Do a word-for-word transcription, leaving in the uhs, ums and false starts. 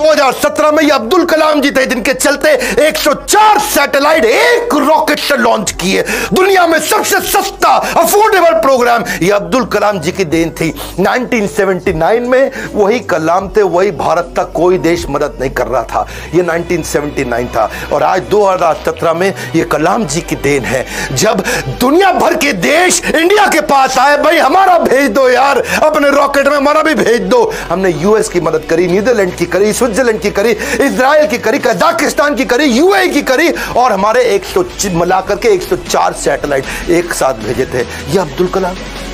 दो हज़ार सत्रह में ये अब्दुल कलाम जी थे जिनके चलते एक सौ चार सैटेलाइट एक रॉकेट से लॉन्च किए। दुनिया में सबसे सस्ता अफोर्डेबल प्रोग्राम ये अब्दुल कलाम जी की देन थी। उन्नीस सौ उन्यासी में वही कलाम थे, वही भारत तक कोई देश मदद नहीं कर रहा था। ये उन्नीस सौ उन्यासी था और आज दो हज़ार सत्रह में ये कलाम जी की देन है जब दुनिया भर के देश इंडिया के पास आए, भाई हमारा भेज दो यार, अपने रॉकेट में हमारा भी भेज दो। हमने यूएस की मदद करी, नीदरलैंड की करी, स्विट्जरलैंड की करी, इजराइल की करी, कजाकिस्तान की करी, यूएई की करी और हमारे एक सौ मिलाकर के एक सौ चार सैटेलाइट एक साथ भेजे थे। ये अब्दुल कलाम